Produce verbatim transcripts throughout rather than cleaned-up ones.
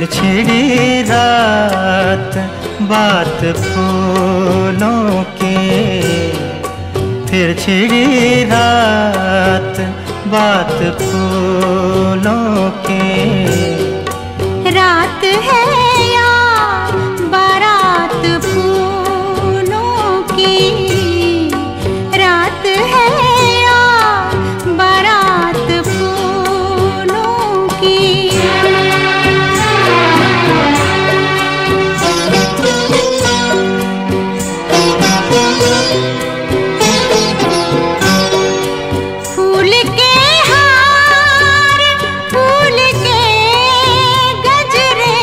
छिड़ी रात बात फूलों की, फिर छिड़ी रात बात फूलों की। रात है या बारात फूलों की, रात है या बारात फूलों की। फूल के हार, फूल के गजरे,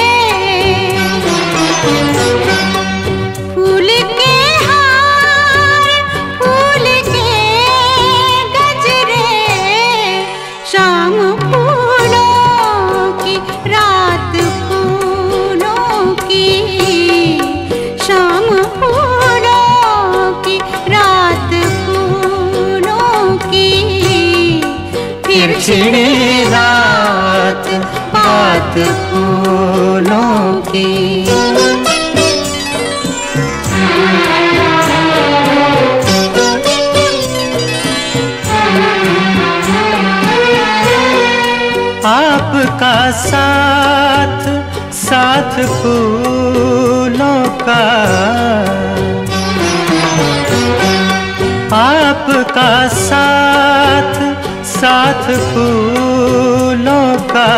फूल के हार, फूल के गजरे, शाम फूलों की रात फूलों की, शाम फूलों की रात फूलों की। फिर छिड़ी रात बात फूलों की। आपका साथ साथ फूलों का, आपका साथ साथ फूलों का,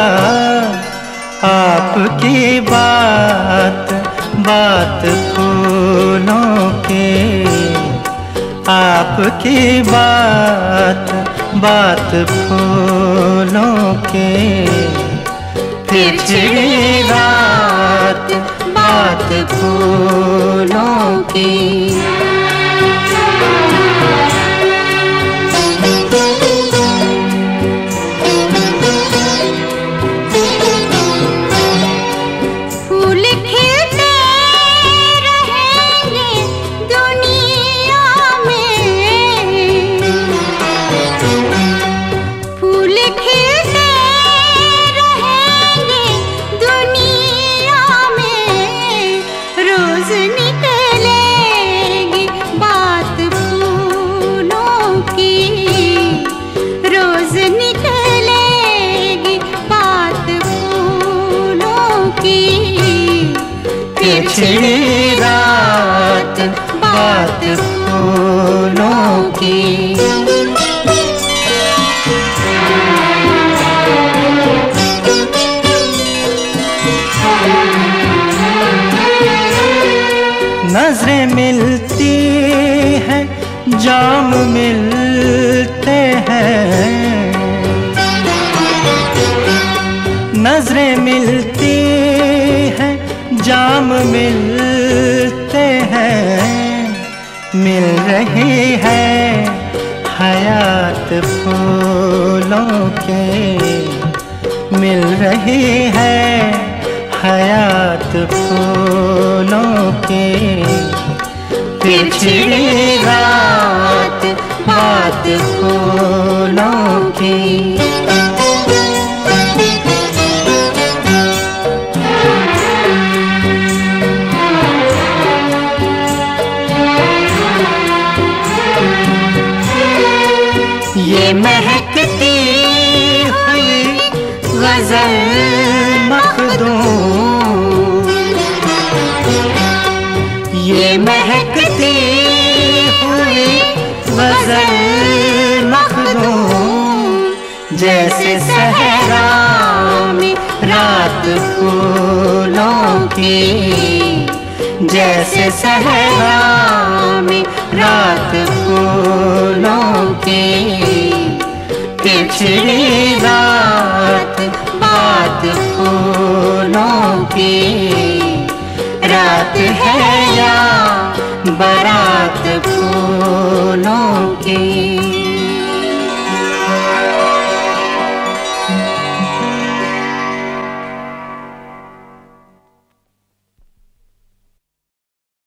आपकी बात बात फूलों की, आपकी बात बात फूलों की। फिर छिड़ी रात बात फूलों की। फूल खिलते रहेंगे दुनिया में, फूल खिलते रहेंगे दुनिया में। रोज निकलेगी बात फूलों की, रोज निकलेगी बात फूलों की। फिर छिड़ी रात बात फूलों की। नजरें मिलती हैं, जाम मिलते हैं, नजरें मिलती हैं, जाम मिलते हैं। मिल रही है हयात फूलों के, मिल रही है हयात फूलों के। फिर छिड़ी रात बात फूलों की। ये महकती हुई गजल मखदूम, ये महकती हुई गजल मखदूम। जैसे सहरा में रात फूलों की, जैसे सहरा में रात फूलों की। फिर छिड़ी रात बात फूलों की।